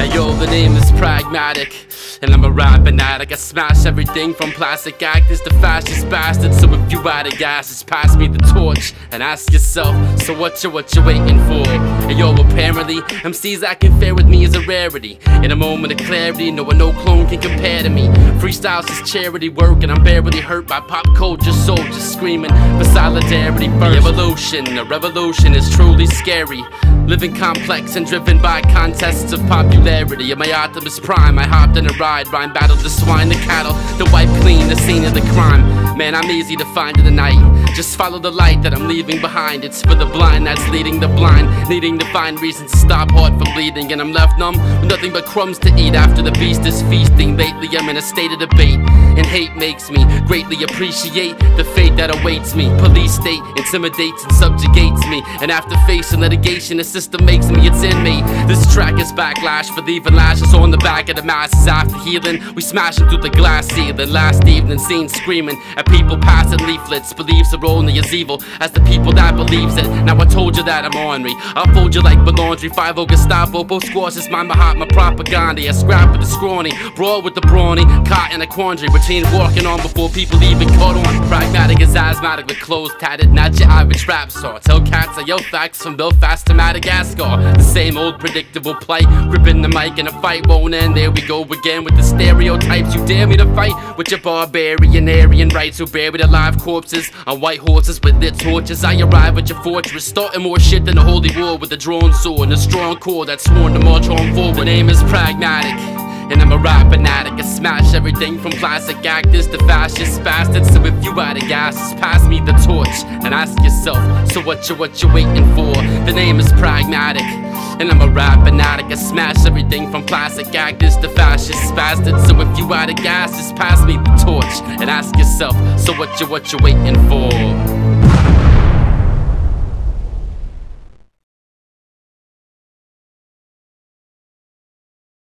Hey yo, the name is Pragmatic, and I'm a rap fanatic. I smash everything from plastic actors to fascist bastards. So if you out of gas, just pass me the torch and ask yourself, so what you waiting for? Hey yo, apparently MCs acting fair with me is a rarity. In a moment of clarity, no clone can compare to me. Freestyles is charity work, and I'm barely hurt by pop culture soldiers screaming for solidarity first. The revolution is truly scary. Living complex and driven by contests of popularity. In my Optimus Prime, I hopped in a ride. Rhyme battled the swine, the cattle, the wipe clean, the scene of the crime. Man, I'm easy to find in the night. Just follow the light that I'm leaving behind. It's for the blind that's leading the blind, needing to find reasons to stop heart from bleeding. And I'm left numb with nothing but crumbs to eat after the beast is feasting. Lately I'm in a state of debate, and hate makes me greatly appreciate the fate that awaits me. Police state intimidates and subjugates me, and after facing litigation, the system makes me its inmate. This track is backlash for leaving lashes on the back of the masses. After healing, we smashing through the glass ceiling. Last evening seen screaming at people passing leaflets. Beliefs are only as evil as the people that believes it. Now I told you that I'm ornery, I'll fold you like laundry. 5-0 Gestapo, both squashes my Mahatma propaganda. I scrap with the scrawny, brawl with the brawny, caught in a quandary between walking on before people even caught on. Pragmatic is asthmatic with clothes tatted, not your average rap star. Tell cats I yell facts from Belfast to Madagascar. The same old predictable plight, gripping the mic and a fight won't end. There we go again with the stereotypes. You dare me to fight with your barbarian Aryan rights who buried alive corpses on white horses with lit torches. I arrive at your fortress, starting more shit than a holy war with a drawn sword and a strong core that's sworn to march on forward. The name is Pragmatic, and I'm a rap fanatic. I smash everything from classic actors to fascist bastards. So if you out of gas, just pass me the torch and ask yourself, so what you waiting for? The name is Pragmatic, and I'm a rap fanatic. I smash everything from classic actors to fascist bastards. So if you out of gas, just pass me the torch and ask yourself, so what you waiting for?